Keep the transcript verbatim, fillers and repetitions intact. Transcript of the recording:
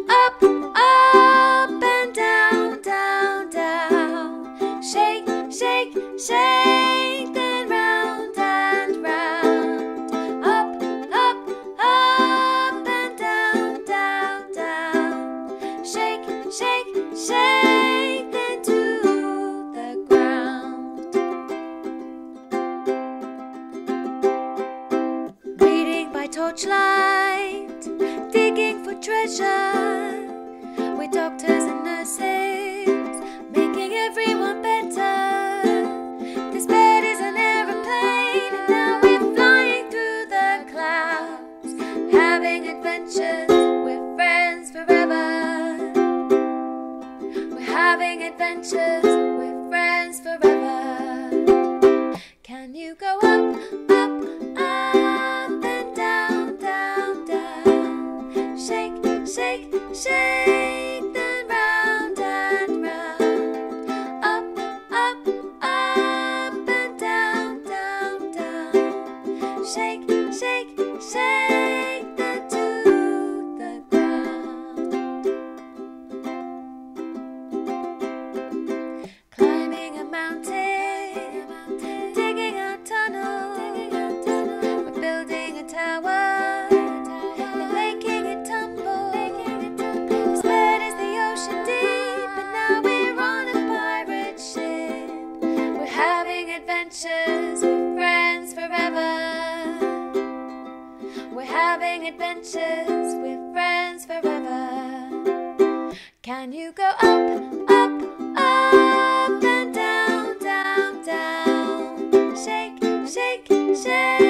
up, up and down, down, down. Shake, shake, shake, then round and round. Up, up, up and down, down, down. Shake, shake, shake, then to the ground. Reading by torchlight, digging for treasure, with doctors and nurses, making everyone better. This bed is an aeroplane, and now we're flying through the clouds, having adventures with friends forever. We're having adventures with friends forever. Can you go up, up, up and down, down, down? Shake, shake, shake, then round and round. Up, up, up and down, down, down. Shake, shake, shake, then to the ground. Climbing a mountain, digging a tunnel, we're building a tower, and making it tumble. This bed is the ocean deep, and now we're on a pirate ship. We're having adventures with friends forever. We're having adventures with friends forever. Can you go up, up, up and down, down, down? Shake, shake, shake.